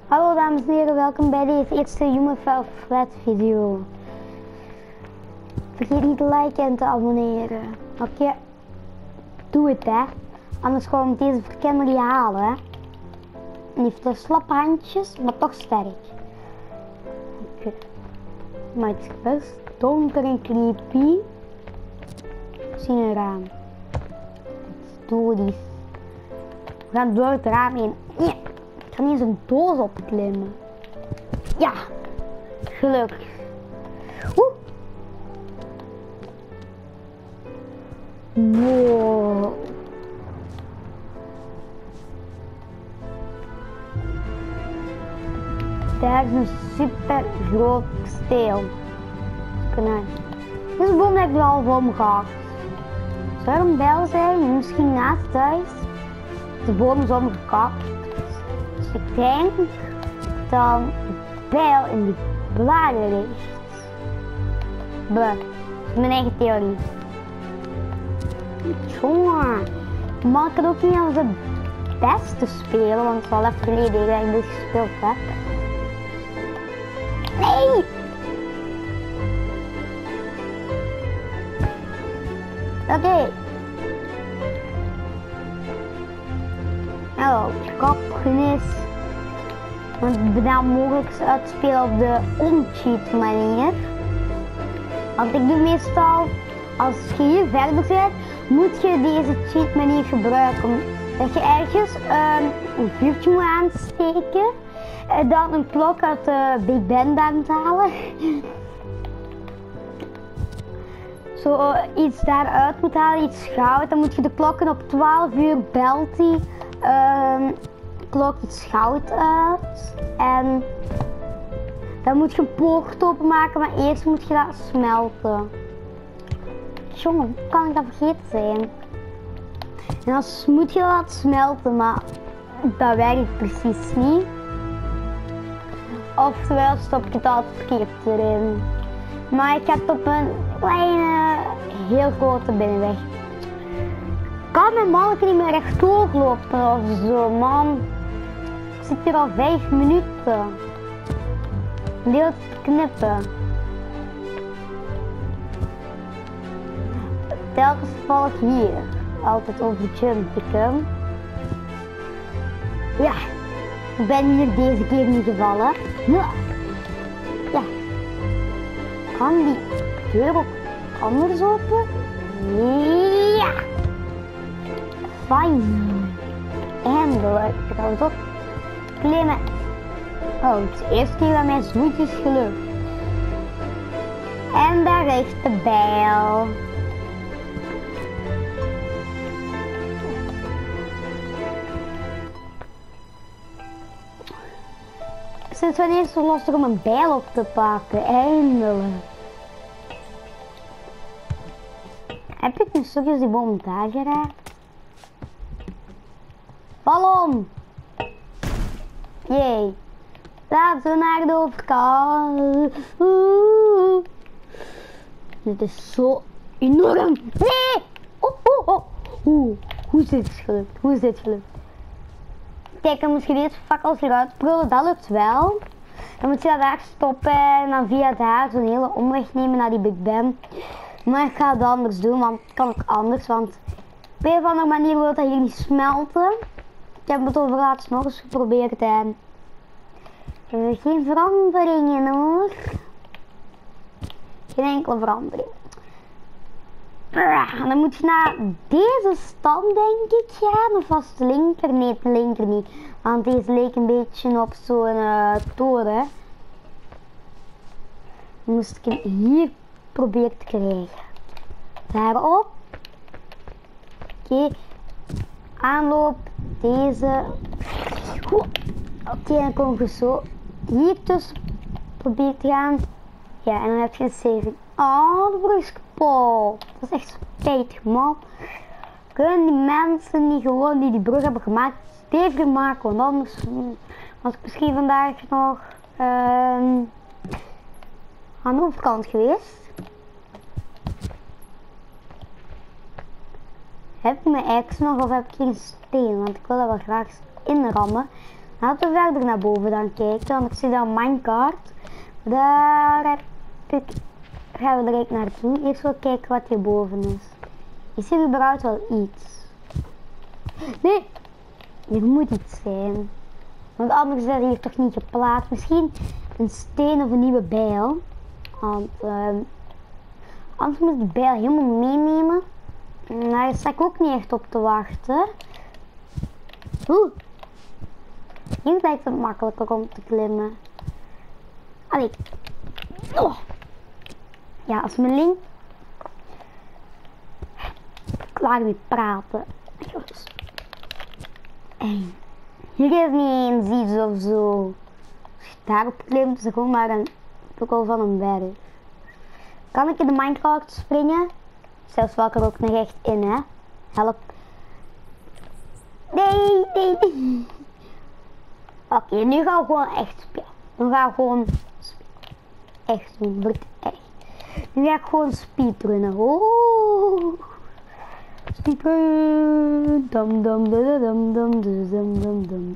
Hallo dames en heren, welkom bij deze eerste Human Fall Flat video. Vergeet niet te liken en te abonneren. Oké, doe het hè. Anders gewoon deze verkenner je halen hè. En die heeft de slappe handjes, maar toch sterk. Oké. Maar het is best donker en creepy. Ik zie een raam. Het dood is. We gaan door het raam heen. Ja. Ik kan niet eens een doos opklimmen. Ja, gelukkig. Oeh. Wow. Daar is een super groot kasteel. Deze boom lijkt wel half omgehakt. Zou er een bijl zijn? Misschien naast thuis. De boom is omgekakt. Dus ik denk dat de bijl in die bladeren ligt. Buh, dat is mijn eigen theorie. Jongen, maar ik kan ook niet als de beste spelen, want het is al even geleden dat ik dit gespeeld heb. Nee! Oké. Nou, kapgenis. Want het bedaan mogelijk uitspelen op de on-cheat manier. Want ik doe meestal, als je hier verder bent, moet je deze cheat manier gebruiken. Dat je ergens een vuurtje moet aansteken. En dan een klok uit de Big Ben aan halen. Zo iets daaruit moet halen, iets goud. Dan moet je de klokken op 12 uur belt die klok iets goud uit. En dan moet je een poort openmaken, maar eerst moet je dat smelten. Jongen, hoe kan ik dat vergeten zijn? En dan moet je dat smelten, maar dat werkt precies niet. Oftewel stop je het altijd verkeerd erin. Maar ik heb op een kleine, heel grote binnenweg. Ik kan mijn mannetje niet meer rechtdoor lopen of zo, man. Ik zit hier al 5 minuten. Deel te knippen. Telkens val ik hier. Altijd over jumpen. Ja, ik ben hier deze keer niet gevallen. Ja. Kan die deur ook anders open? Ja! Fijn. Eindelijk. Ik ga het op klimmen. Oh, het is de eerste keer dat mij zoiets is gelukt. En daar ligt de bijl. Sinds wanneer is het zo lastig om een bijl op te pakken? Eindelijk. Heb ik nu stukjes die boom daar geraakt? Val om! Jee. Laten we naar de overkant. Dit is zo enorm. Nee! Hoe is dit gelukt? Hoe is dit gelukt? Kijk, dan moet je deze fakkels hieruit brullen, dat lukt wel. Dan moet je dat daar stoppen en dan via daar zo'n hele omweg nemen naar die Big Ben. Maar ik ga het anders doen, want het kan ook anders, want op een of andere manier wil dat hier niet smelten. Ik heb het over laatst nog eens geprobeerd en er is geen veranderingen hoor. Geen enkele verandering. En dan moet je naar deze stand denk ik gaan, of was de linker? Nee, de linker niet. Want deze leek een beetje op zo'n toren. Dan moest ik hem hier proberen te krijgen. Daarop. Oké. Aanloop. Deze. Oké, dan kom je zo hier tussen proberen te gaan. Ja, en dan heb je een saving. Oh, de brug is kapot. Dat is echt spijtig, man. Kunnen die mensen niet gewoon die brug hebben gemaakt steviger maken? Want anders was ik misschien vandaag nog aan de overkant geweest. Heb ik mijn ex nog of heb ik geen steen? Want ik wil dat wel graag inrammen. Laten we verder naar boven dan kijken, want ik zie daar een minecart. Daar gaan we direct naartoe. Eerst wel kijken wat hierboven is. Is hier überhaupt wel iets? Nee, er moet iets zijn. Want anders is dat hier toch niet geplaatst. Misschien een steen of een nieuwe bijl. Want anders moet ik de bijl helemaal meenemen. Daar sta ik ook niet echt op te wachten. Oeh. Hier lijkt het makkelijker om te klimmen. Allee. Oh. Ja, als mijn link. Klaar met praten. En hier is niet eens iets of zo. Als je daarop klimt, is het gewoon maar een tukkel van een berg. Kan ik in de Minecraft springen? Zelfs wel er ook nog echt in, hè? Help. Nee. Oké, nu gaan we gewoon echt spelen. Nu gaan we gewoon echt doen, wordt echt. Nu ga ik gewoon speedrunnen. Oh. Speedrun. Dum dum dum dum dum dum dum dum.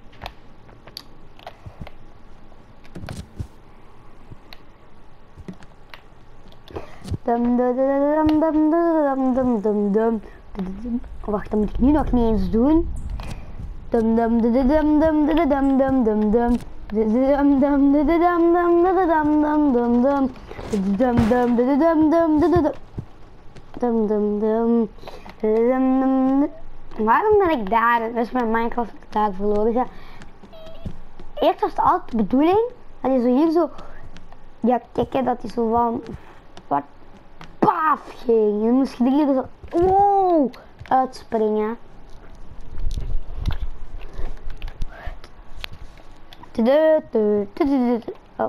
Dum dum dum dum dum dum dum dum. Wacht, dat moet ik nu nog niet eens doen. Dum dum dum dum dum dum dum dum dum dum. Dum dum dum dum dum dum dum dum. Dum dum dum dum dum dum. Dum dum dum. Waarom ben ik daar? Dus mijn Minecraft daar verloren. Ja. Eerst was het altijd de bedoeling dat je zo hier zo. Ja, kijken dat hij zo van. Wat paaf ging. En dan moest je er hier zo. Wow! Uitspringen. Oh.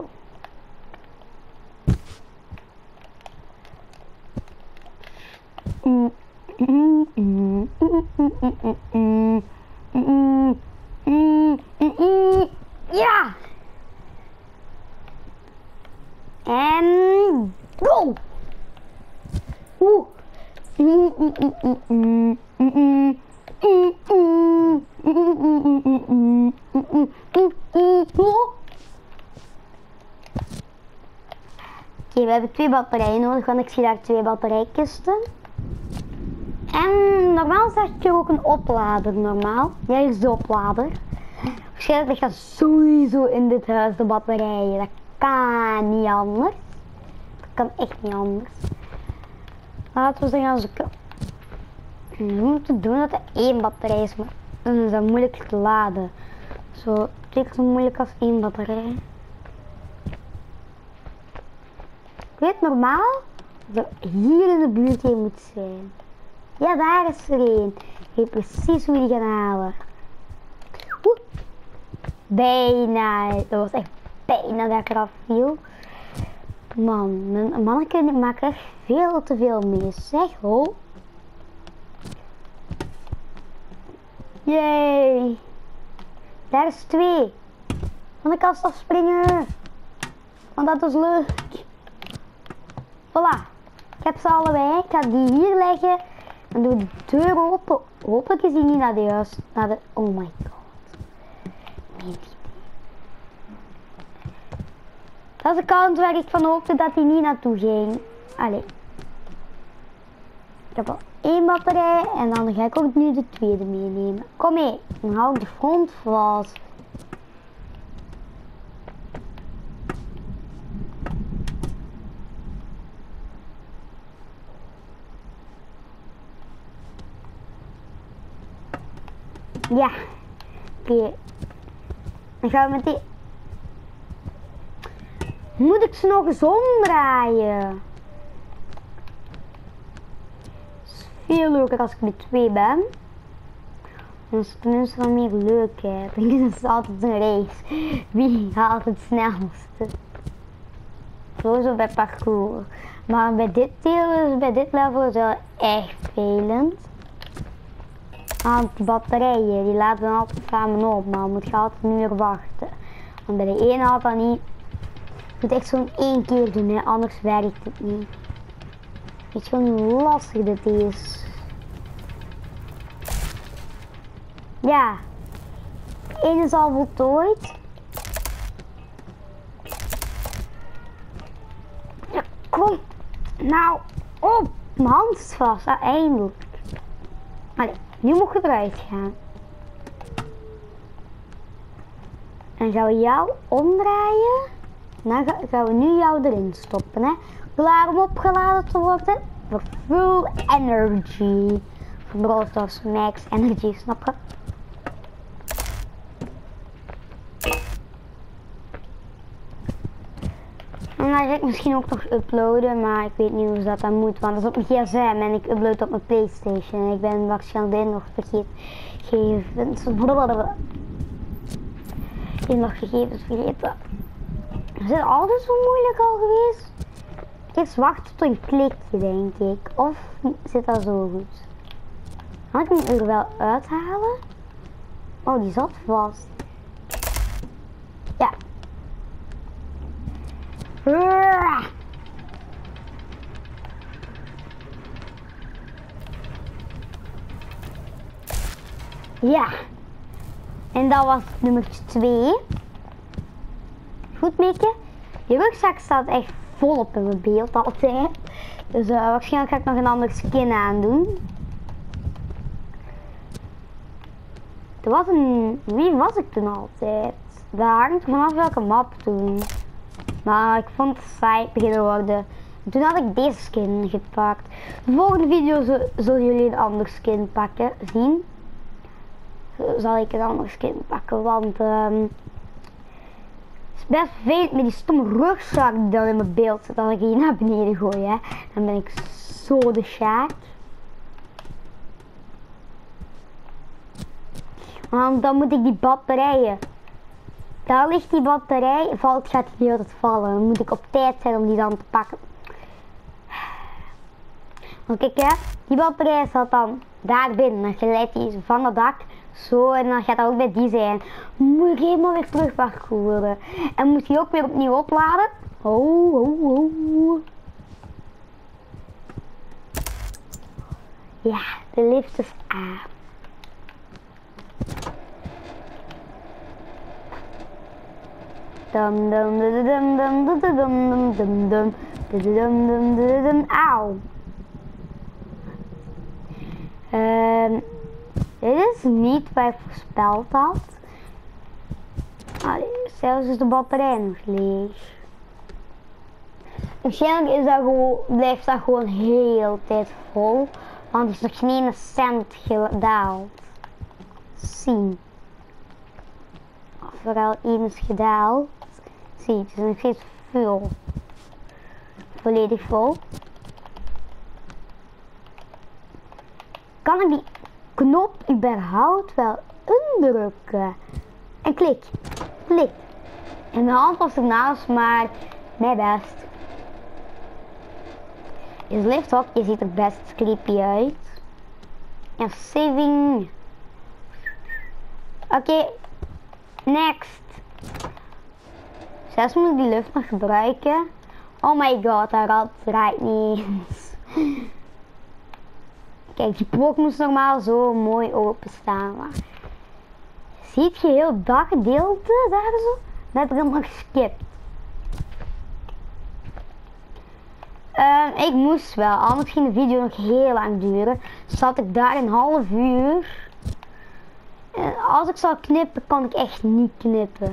Ja! En go! Oeh! Oké, we hebben 2 batterijen nodig, want ik zie daar 2 batterijkisten. En normaal zag ik hier ook een oplader, normaal. Ja, hier is de oplader. Waarschijnlijk ligt dat sowieso in dit huis, de batterijen. Dat kan niet anders. Dat kan echt niet anders. Laten we ze gaan zoeken. We moeten doen dat er 1 batterij is, maar dan is dat moeilijk te laden. Zo, 2 keer zo moeilijk als 1 batterij. Ik weet normaal dat er hier in de buurt een moet zijn. Ja, daar is er een. Ik weet precies hoe die gaan halen. Oeh. Bijna. Dat was echt bijna dat ik eraf viel. Man, mijn manneke maakt echt veel te veel mee. Zeg, ho. Yay. Daar is 2. Van de kast afspringen. Want dat is leuk. Voilà. Ik heb ze allebei. Ik ga die hier leggen. Dan doe ik de deur open. Hopelijk is die niet naar de juiste. Naar de. Oh my god. Nee, die. Dat is de kant waar ik van hoopte dat hij niet naartoe ging. Allee. Ik heb al 1 batterij. En dan ga ik ook nu de tweede meenemen. Kom mee. Dan hou ik de front vast. Ja, oké. Dan gaan we met die. Moet ik ze nog eens omdraaien? Het is veel leuker als ik met 2 ben. Dan is het tenminste wat meer leukheid. Het is altijd een race. Wie haalt het snelste? Sowieso bij parcours. Maar bij dit deel, bij dit level is het wel echt vervelend. Want de batterijen, die laten dan altijd samen op, maar dan moet je altijd een uur wachten. Want bij de ene had dat niet. Je moet echt zo'n 1 keer doen, hè, anders werkt het niet. Weet je wel hoe lastig dit is? Ja. 1 is al voltooid. Ja, kom. Nou, op. Mijn hand is vast. Eindelijk. Allee, nu moet je eruit gaan. En gaan we jou omdraaien. Dan gaan we nu jou erin stoppen. Hè. Klaar om opgeladen te worden. Voor full energy. Van Brawl Stars Max Energy, snap je? En dan ga ik misschien ook nog uploaden, maar ik weet niet hoe dat dan moet, want dat is op mijn gsm en ik upload op mijn PlayStation. En ik ben waarschijnlijk nog gegevens. Ik heb nog gegevens vergeten. Is het altijd zo moeilijk al geweest? Eerst wachten tot een klikje, denk ik. Of zit dat zo goed? Kan ik hem er wel uithalen? Oh, die zat vast. Ja. Ja. En dat was nummer 2. Goed, Mieke. Je rugzak staat echt volop in mijn beeld altijd. Dus waarschijnlijk ga ik nog een andere skin aandoen. Er was wie was ik toen altijd? Dat hangt vanaf welke map toen. Maar ik vond het saai beginnen worden. En toen had ik deze skin gepakt. De volgende video zullen jullie een andere skin pakken, zien. Zal ik een andere skin pakken, want het is best vervelend met die stomme rugzak die dan in mijn beeld zit. Als ik hier naar beneden gooi, hè, dan ben ik zo de sjaak. Want dan moet ik die batterijen. Daar ligt die batterij, gaat die heel het vallen. Dan moet ik op tijd zijn om die dan te pakken. Want kijk hè, die batterij staat dan daar binnen. Dan glijdt die van het dak zo en dan gaat dat ook bij die zijn. Moet ik helemaal weer terug parcouren. En moet je ook weer opnieuw opladen. Ja, de lift is aan. Dum dum dum dum dum dum dum dum dum dum dum dum. Auw. Dit is niet wat ik voorspeld had. Zelfs is de batterij nog leeg. Waarschijnlijk is dat gewoon, blijft dat gewoon heel de tijd vol. Want er is nog geen cent gedaald. Zie. Of er al één is gedaald. Zie, het is nog steeds vol. Volledig vol. Kan ik die knop überhaupt wel indrukken? En klik. Klik. En mijn hand was ernaast, maar mijn best. Is lifthokje ziet er best creepy uit. En saving. Oké. Next. Zelfs moet ik die lucht nog gebruiken. Oh my god, dat rad draait niet eens. Kijk, die blok moest normaal zo mooi openstaan. Maar ziet je heel dat gedeelte daar zo? Dat heb ik hem nog geskipt. Ik moest wel, anders ging de video nog heel lang duren. Zat ik daar een half uur. Als ik zou knippen, kan ik echt niet knippen.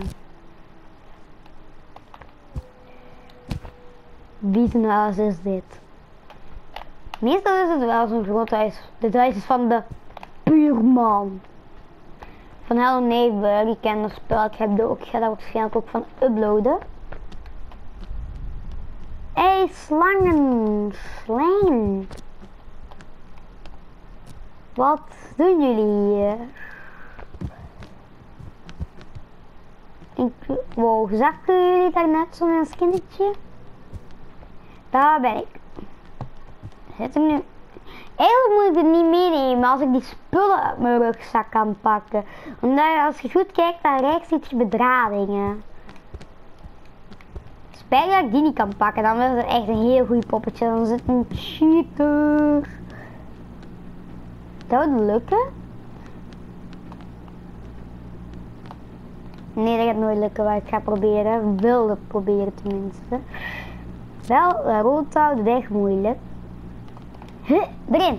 Wie zijn huis is dit? Meestal is het wel zo'n groot huis. Dit huis is van de buurman. Van Hello Neighbor, die kent dat spel. Ik ga daar waarschijnlijk ook van uploaden. Hey, slangen. Slang. Wat doen jullie hier? Wow, zagen jullie daar net zo'n skinnetje? Daar ben ik. Zit ik nu? Eigenlijk moet ik het niet meenemen als ik die spullen uit mijn rugzak kan pakken. Omdat als je goed kijkt naar rechts ziet je bedradingen. Spijt dat ik die niet kan pakken, dan is het echt een heel goed poppetje. Dan zit een cheater. Dat moet lukken. Nee, dat gaat nooit lukken, maar ik ga proberen. Wil het proberen tenminste. Wel, rood houden, echt moeilijk. Erin.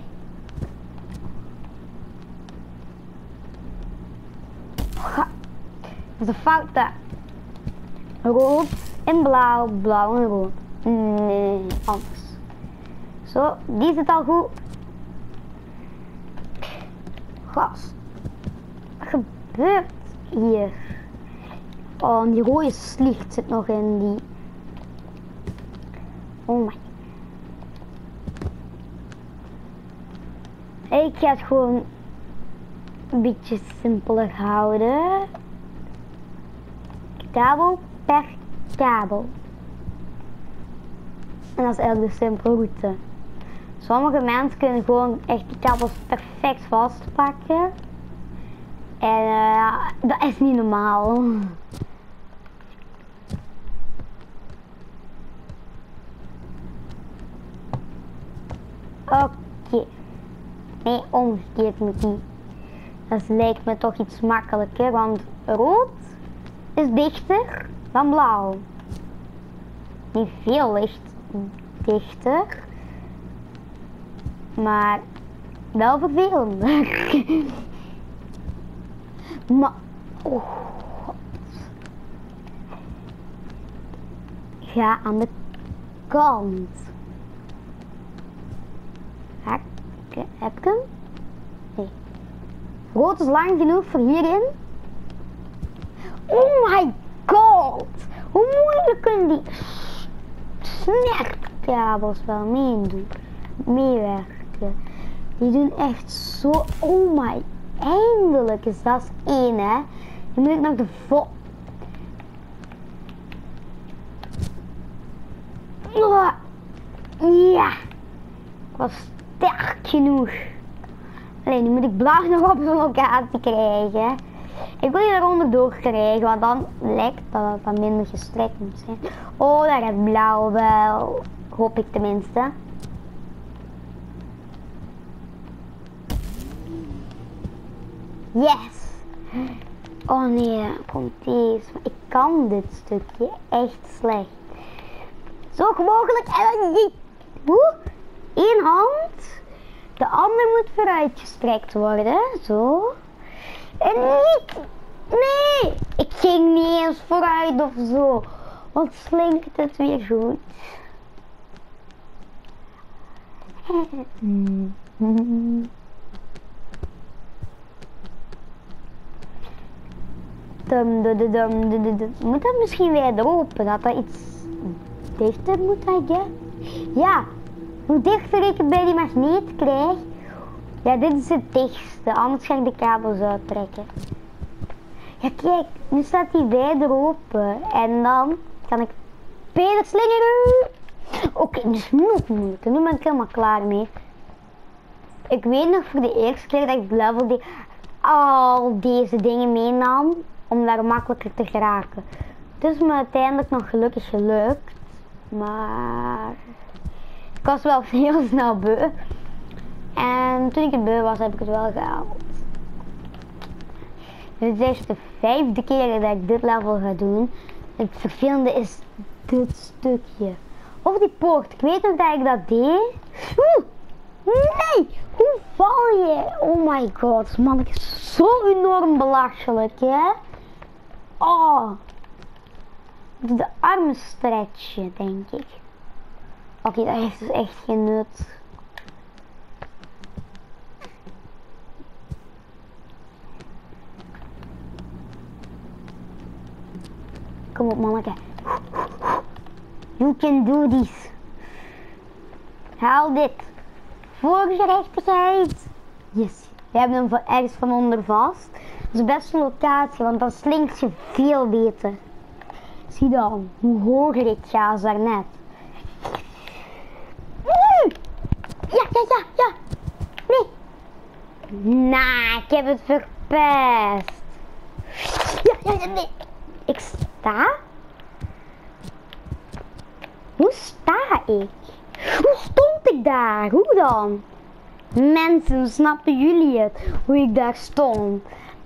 Dat is een fout daar. Rood en blauw, blauw en rood. Nee, anders. Zo, die zit al goed. Gast. Wat gebeurt hier? Oh, en die rode slicht zit nog in die. Oh my. Ik ga het gewoon een beetje simpeler houden. Kabel per kabel. En dat is eigenlijk de simpele route. Sommige mensen kunnen gewoon echt die kabels perfect vastpakken. En dat is niet normaal. Oké. Nee, omgekeerd moet die. Dat lijkt me toch iets makkelijker, want rood is dichter dan blauw. Niet veel licht dichter, maar wel vervelend. Maar, oh god. Ga aan de kant. Heb ik hem? Nee. Rood is lang genoeg voor hierin. Oh my god! Hoe moeilijk kunnen die snertkabels wel meewerken? Die doen echt zo... Oh my... Eindelijk is dat één, hè. Dan moet ik nog de Ja. Ik was sterk genoeg. Alleen nu moet ik blauw nog op zo'n locatie krijgen. Ik wil je eronder door krijgen, want dan lijkt dat het wat minder gestrekt moet zijn. Oh, daar gaat blauw wel. Hoop ik tenminste. Yes! Oh nee, dan komt deze. Ik kan dit stukje echt slecht. Zo mogelijk en dan niet. Hoe? Eén hand. De andere moet vooruitgestrekt worden. Zo. En niet. Nee. Ik ging niet eens vooruit of zo. Want slinkt het weer goed. Moet dat misschien weer open? Dat dat iets dichter moet, ja. Hoe dichter ik het bij die magneet krijg. Ja, dit is het dichtste. Anders ga ik de kabels uittrekken. Ja, kijk. Nu staat die wijder open. En dan kan ik verder slingeren. Oké, dus nog moeilijker. Nu ben ik helemaal klaar mee. Ik weet nog voor de eerste keer dat ik level die al deze dingen meenam. Om daar makkelijker te geraken. Het is me uiteindelijk nog gelukkig gelukt. Maar... ik was wel heel snel beu. En toen ik het beu was, heb ik het wel gehaald. Dit is de 5e keer dat ik dit level ga doen. Het vervelende is dit stukje. Over die poort. Ik weet nog dat ik dat deed. Nee! Hoe val je? Oh my god. Man, ik is zo enorm belachelijk, hè? Oh. De armen stretchen, denk ik. Oké, dat heeft dus echt geen nut. Kom op, manneke. You can do this. Haal dit. Voor gerechtigheid. Yes. We hebben hem ergens van onder vast. Dat is best een locatie, want dan slinkt je veel beter. Zie dan, hoe hoger ik ga als daarnet. Ja. Nee. Nou, ik heb het verpest. Ja, nee. Ik sta? Hoe sta ik? Hoe stond ik daar? Hoe dan? Mensen, snappen jullie het? Hoe ik daar stond?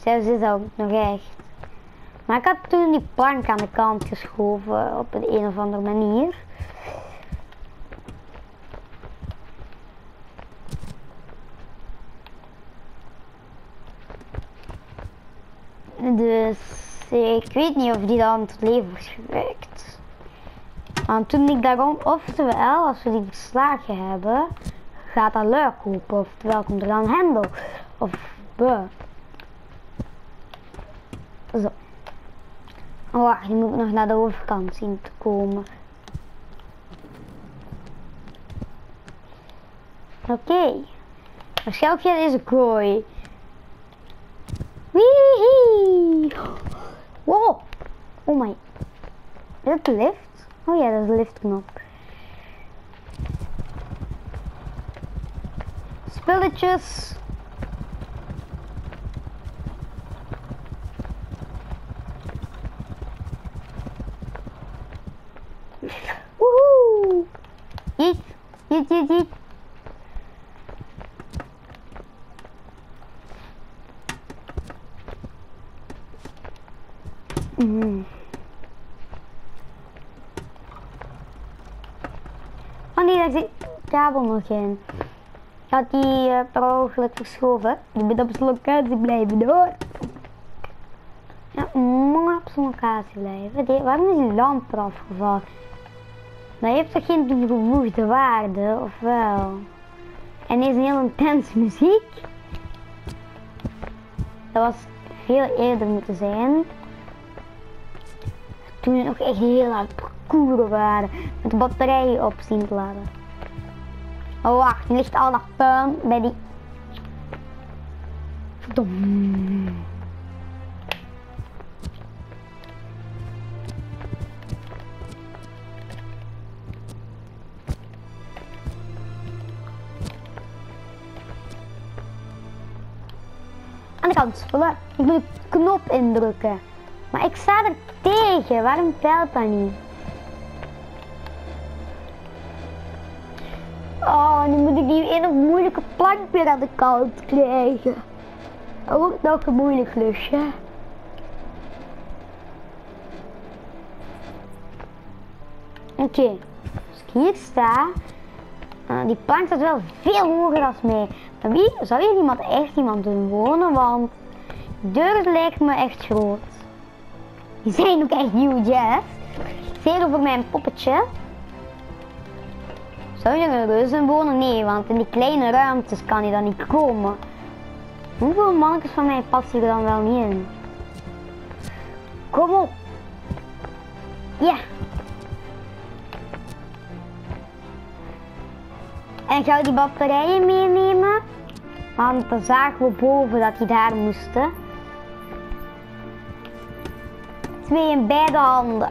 Zelfs is ook nog echt. Maar ik had toen die plank aan de kant geschoven op een of andere manier. Dus ik weet niet of die dan tot leven is gewekt. Want toen ik daarom, oftewel als we die verslagen hebben, gaat dat luik open. Oftewel komt er dan een hendel. Of zo. Oh, wacht, die moet ik nog naar de overkant zien te komen. Oké. Waarschijnlijk via deze kooi. Wee! Wow! Oh my. Is dat de lift? Oh ja, dat is de liftknop. Spulletjes. Woehoe! Jiet. Oh nee, daar zit kabel nog in. Ik had die per ongeluk verschoven. Je bent op zijn locatie blijven hoor. Ja, moet op zijn locatie blijven. Waarom is die lamp eraf gevallen? Dat heeft toch geen toegevoegde waarde, of wel? En is een heel intense muziek. Dat was veel eerder moeten zijn. Toen we nog echt heel hard parcouren waren. Met de batterijen op zien te laden. Oh wacht, nu ligt al dat puin bij die... Verdomme. Aan de kant spullen. Ik moet de knop indrukken. Maar ik sta er tegen. Waarom telt dat niet? Oh, nu moet ik die ene moeilijke plank weer aan de kant krijgen. Dat wordt nog een moeilijk klusje. Oké. Als ik hier sta. Die plank staat wel veel hoger dan mij. Maar wie zou hier echt iemand doen wonen? Want de deur lijkt me echt groot. Die zijn ook echt huge, hè? Zeker voor mijn poppetje. Zou je er een reus in wonen? Nee, want in die kleine ruimtes kan hij dan niet komen. Hoeveel mannetjes van mij past hier dan wel niet in? Kom op! Ja! En ga die batterijen meenemen? Want dan zagen we boven dat die daar moesten. 2 in beide handen.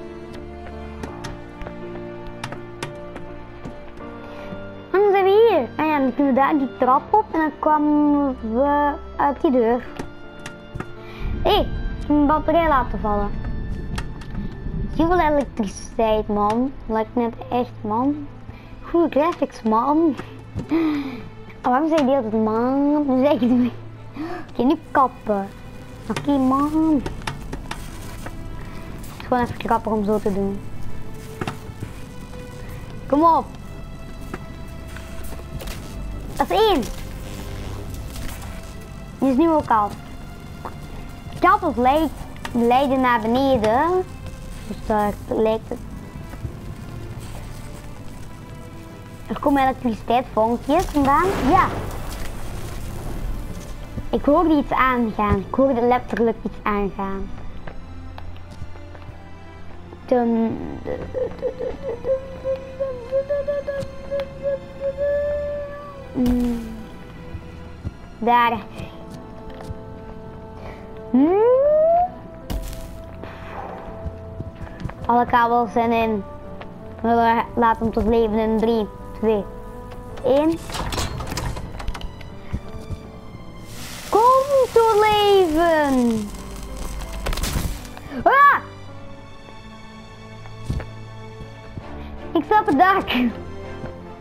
En dan zijn we hier. En ja, dan kunnen we daar die trap op en dan kwamen we uit die deur. Hé, ik heb mijn batterij laten vallen. Zoveel elektriciteit, man. Lijkt net echt, man. Goede graphics, man. Waarom zei je altijd, man? Nu zeg je het niet. Oké, nu kappen. Oké, man. Het is gewoon even grappig om zo te doen. Kom op. Dat is 1. Die is nu ook al. Kabels leiden naar beneden. Dus daar lijkt het. Er komen elektriciteitsvonkjes vandaan. Ja. Ik hoorde iets aangaan. Ik hoorde letterlijk iets aangaan. Daar. Alle kabels zijn in. We laten hem tot leven in 3, 2, 1. Kom tot leven! Ah! Ik sta op het dak.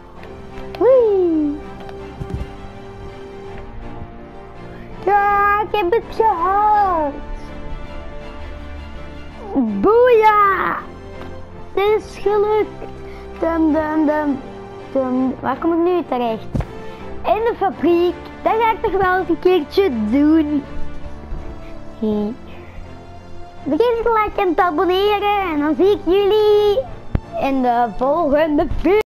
Wee! Ja, ik heb het gehaald. Boeia! Dit is gelukt. Waar kom ik nu terecht? In de fabriek. Dat ga ik toch wel eens een keertje doen. Vergeet niet te liken en te abonneren. En dan zie ik jullie in de volgende video.